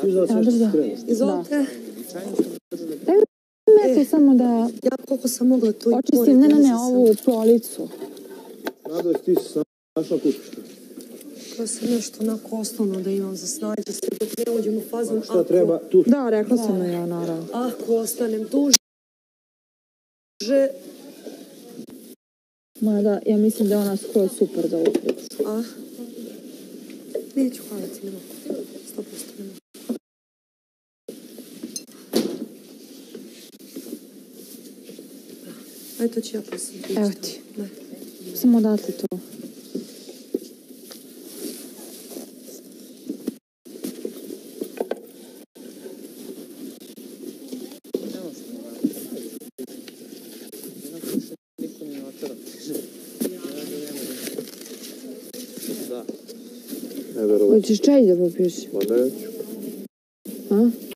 Izvolite. Daj mi samo da... Ja koliko sam mogla to i očistim, ne, ovu policu. Nada, ti si našla kupišta. To sam nešto onako osnovno da imam za snađe se dok ne uđem u fazon. Šta treba tu? Da, rekla sam ja, naravno. Ako ostanem duže... Mada, ja mislim da je ona skroz super za ovu priču. Neću, hvala ti, ne mogu. 100% ne mogu. Ajde, to ću ja poslije. Evo ti. Samo dati to. Hoćeš čaj da popiješ? Ma neću. A?